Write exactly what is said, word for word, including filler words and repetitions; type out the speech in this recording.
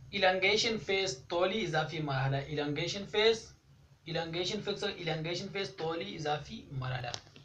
elongation phase طولي إضافي مرحلة elongation phase elongation phase elongation phase طولي إضافي مرحلة